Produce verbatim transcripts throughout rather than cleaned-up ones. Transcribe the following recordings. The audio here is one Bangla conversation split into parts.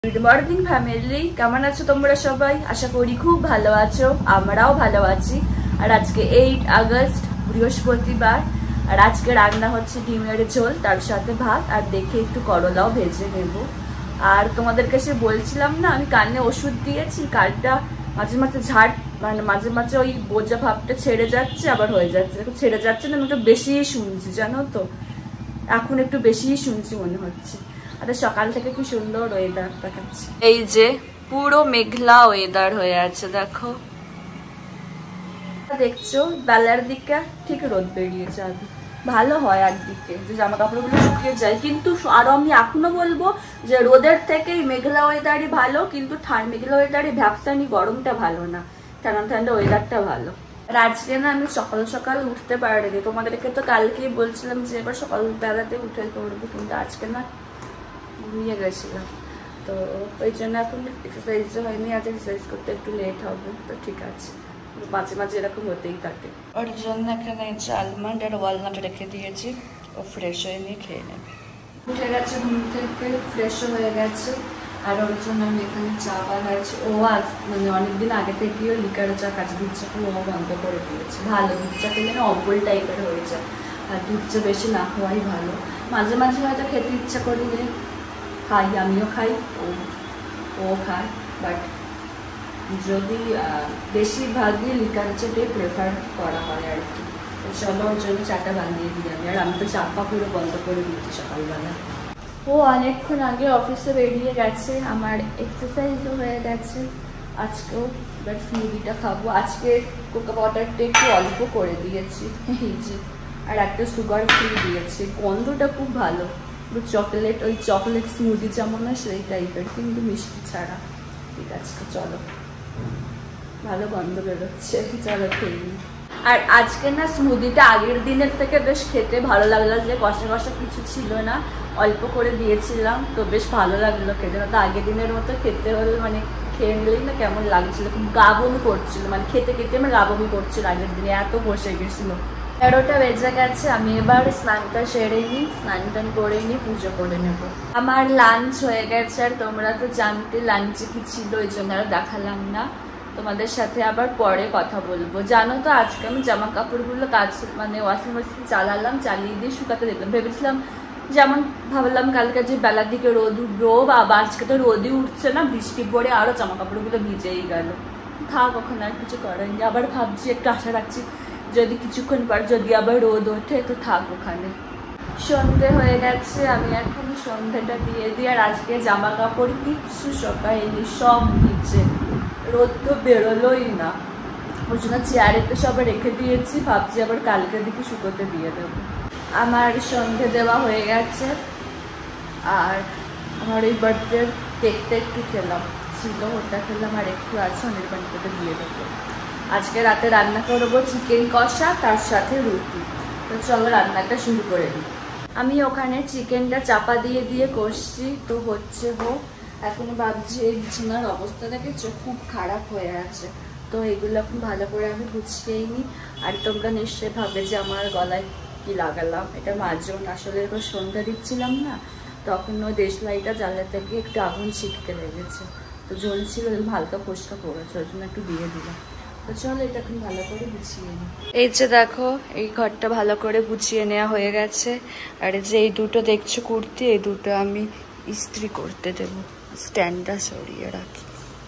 গুড মর্নিং ফ্যামিলি, কেমন আছো তোমরা সবাই? আশা করি খুব ভালো আছো, আমরাও ভালো আছি। আর আজকে এইট আগস্ট বৃহস্পতিবার, আর আজকে রান্না হচ্ছে ডিমের ঝোল, তার সাথে ভাত, আর দেখে একটু করলাও ভেজে নেব। আর তোমাদের কাছে বলছিলাম না, আমি কানে ওষুধ দিয়েছি, কানটা মাঝে মাঝে ঝাড় মানে মাঝে মাঝে ওই বোঝা ভাবটা ছেড়ে যাচ্ছে, আবার হয়ে যাচ্ছে। ছেড়ে যাচ্ছে না, আমি একটু বেশিই শুনছি, জানো তো, এখন একটু বেশিই শুনছি মনে হচ্ছে। আর সকাল থেকে কি সুন্দর ওয়েদার দেখাচ্ছে, এই যে পুরো মেঘলা ওয়েদার হয়ে আছে, দেখো দেখছো বেলার দিকে ঠিক রোদ বেরিয়েছে। আর ভালো হয় একদিকে যে জামা কাপড়গুলো শুকিয়ে যায়, কিন্তু আরো আমি এখনো বলবো যে রোদের থেকে মেঘলা ওয়েদারই ভালো, কিন্তু মেঘলা ওয়েদারই ভ্যাপসানি গরমটা ভালো না, ঠান্ডা ঠান্ডা ওয়েদারটা ভালো। আর আজকে না আমি সকাল সকাল উঠতে পারিনি, তোমাদেরকে তো কালকেই বলছিলাম যে এবার সকাল বেলাতে উঠে করবো, কিন্তু আজকে না ঘুমিয়ে গেছিলাম, তো ওই জন্য এখন এক্সারসাইজটা হয়নি। আজ এক্সারসাইজ করতে একটু লেট হবে, তো ঠিক আছে, মাঝে মাঝে এরকম হতেই থাকে। ওর জন্য এখানে আলমন্ড আর ওয়ালনাট রেখে দিয়েছি, ও ফ্রেশ হয়ে নিয়ে খেয়ে নেবে। উঠে গেছে ঘুম থেকে, ফ্রেশও হয়ে গেছে, আর ওর জন্য আমি এখানে চা বানাচ্ছি। ও আজ মানে অনেকদিন আগে থেকেও লিকারের চা কাঁচা দুধ চা ও বন্ধ করে দিয়েছে। ভালো দুধ চা খেলে না অম্বল টাইপের হয়ে যায়, আর দুধ চা বেশি না খাওয়াই ভালো। মাঝে মাঝে হয়তো খেতে ইচ্ছা করলে খাই, আমিও খাই, ও ও খায়, বাট যদি বেশিরভাগই লিকার চাটাই প্রেফার করা হয় আর কি। চলো ওর জন্য চাটা বানিয়ে দিই আমি, আর আমি তো চাপা পুরো বন্ধ করে দিচ্ছি সকালবেলা। ও অনেকক্ষণ আগে অফিসে বেরিয়ে গেছে, আমার এক্সারসাইজও হয়ে গেছে। আজকেও এবার স্মুদিটা খাবো। আজকে কোকো ওয়াটারটা একটু অল্প করে দিয়েছি, এই যে, আর একটা সুগার ফ্রি দিয়েছি। গন্ধটা খুব ভালো, চকলেট, ওই চকলেট স্মুদি যেমন না সেই টাইপের, কিন্তু মিষ্টি ছাড়া। ঠিক আছে, তো চলো, ভালো গন্ধ বেরোচ্ছে, চলো খেয়ে নিই। আর আজকে না স্মুদিটা আগের দিনের থেকে বেশ খেতে ভালো লাগলো, যে কষা কষা কিছু ছিল না, অল্প করে দিয়েছিলাম, তো বেশ ভালো লাগলো খেতে। তো আগের দিনের মতো খেতে হলে মানে খেয়ে নিলেই না কেমন লাগছিল, খুব গা বমি করছিল, মানে খেতে খেতে আমার গা বমি করছিল আগের দিনে, এত বসে গেছিলো। এগারোটা বেজে গেছে, আমি এবার স্নানটা সেরে নিই, স্নান টান করে নিই, পুজো করে নেব। আমার লাঞ্চ হয়ে গেছে, আর তোমরা তো জানতে লাঞ্চে কি ছিল, ওই জন্য আর দেখালাম না। তোমাদের সাথে আবার পরে কথা বলবো। জানো তো আজকে আমি জামা কাপড়গুলো কাজ মানে ওয়াশিং মেশিন চালালাম, চালিয়ে দিয়ে শুকাতে দিলাম। ভেবেছিলাম যেমন ভাবলাম কালকে যে বেলার দিকে রোদ উঠবো, বা আজকে তো রোদই উঠছে না, বৃষ্টি পড়ে আরো জামা কাপড়গুলো ভিজেই গেল। থাক, ওখানে আর কিছু করার নেই। আবার ভাবছি, একটু আশা রাখছি যদি কিছুক্ষণ পর যদি আবার রোদ ওঠে তো থাক ওখানে। সন্ধে হয়ে গেছে, আমি এখন সন্ধ্যেটা দিয়ে দিই। আর আজকে জামা কাপড় কিচ্ছু শোকায়নি, সব ভিজে, রোদ তো বেরোলোই না, ওই জন্য চেয়ারে তো সবাই রেখে দিয়েছি, ভাবছি আবার কালকে দিকে শুকোতে দিয়ে দেবো। আমার সন্ধে দেওয়া হয়ে গেছে, আর আমার এই বার্থডের কেকটা একটু খেলাম, ছিল ওটা খেলাম, আর একটু আছে অনির্বাণকে দিয়ে দেবো। আজকে রাতে রান্না করবো চিকেন কষা, তার সাথে রুটি। তো চলো রান্নাটা শুরু করে দিই। আমি ওখানে চিকেনটা চাপা দিয়ে দিয়ে কষছি, তো হচ্ছে হোক। এখন ভাবছি এই বিছানার অবস্থা দেখেছো, খুব খারাপ হয়ে আছে, তো এগুলো এখন ভালো করে আমি গুছিয়েই নিই। আর তোমরা নিশ্চয়ই ভাবে যে আমার গলায় কি লাগালাম, এটা মাজন। আসলে এবার সন্ধ্যা দিচ্ছিলাম না, তখন ওই দেশলাইটা জ্বালা থেকে একটু আগুন ছিটকে লেগেছে, তো জ্বলছিল, হালকা ফোসকা পড়েছে, ওই জন্য একটু দিয়ে দিলাম। তো চলো এটা এখন ভালো করে গুছিয়ে নিই। এই যে দেখো, এই ঘরটা ভালো করে গুছিয়ে নেওয়া হয়ে গেছে। আর যে এই দুটো দেখছো কুর্তি, এই দুটো আমি ইস্ত্রি করতে দেবো, স্ট্যান্ডটা সরিয়ে রাখি।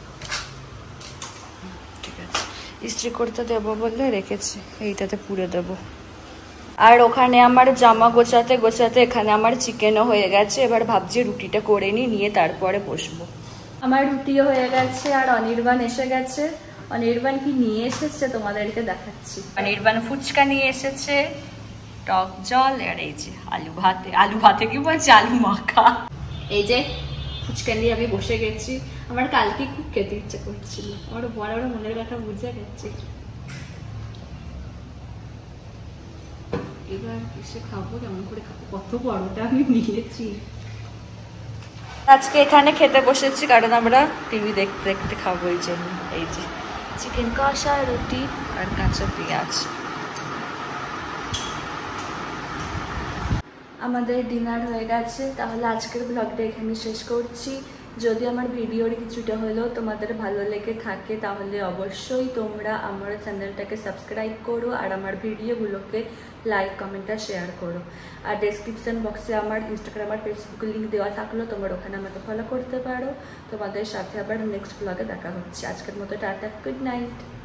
ঠিক আছে, ইস্ত্রি করতে দেবো বলে রেখেছি, এইটাতে পুড়ে দেবো। আর ওখানে আমার জামা গোছাতে গোছাতে এখানে আমার চিকেনও হয়ে গেছে। এবার ভাবছি রুটিটা করে নিই, নিয়ে তারপরে বসবো। আমার রুটিও হয়ে গেছে, আর অনির্বাণ এসে গেছে। অনির্বাণ কি নিয়ে এসেছে তোমাদেরকে দেখাচ্ছি। অনির্বাণ ফুচকা নিয়ে এসেছে, টক জল, আর এই যে আলু ভাতে, আলু ভাতে কি বলছে, আলু মাখা। এই যে ফুচকা নিয়ে আমি বসে গেছি। আমার কালকে খুব খেতে ইচ্ছে করছিল, আমার বড় বড় মনের কথা বুঝে গেছে। এবার এসে খাবো, কেমন করে খাবো, কত বড়টা আমি নিয়েছি। আজকে এখানে খেতে বসেছি কারণ আমরা টিভি দেখতে দেখতে খাবো, এই জন্য। এই যে চিকেন কষা, রুটি, আর কাঁচা পেঁয়াজ। আমাদের ডিনার হয়ে গেছে, তাহলে আজকের ব্লগটা এখানে শেষ করছি। যদি আমার ভিডিওর কিছুটা হলেও তোমাদের ভালো লেগে থাকে তাহলে অবশ্যই তোমরা আমার চ্যানেলটাকে সাবস্ক্রাইব করো আর আমার ভিডিওগুলোকে লাইক কমেন্ট আর শেয়ার করো। আর ডেসক্রিপশন বক্সে আমার ইনস্টাগ্রাম আর ফেসবুকের লিঙ্ক দেওয়া থাকলো, তোমরা ওখানে আমাকে ফলো করতে পারো। তোমাদের সাথে আবার নেক্সট ব্লগে দেখা হচ্ছে। আজকের মতো টাটা, গুড নাইট।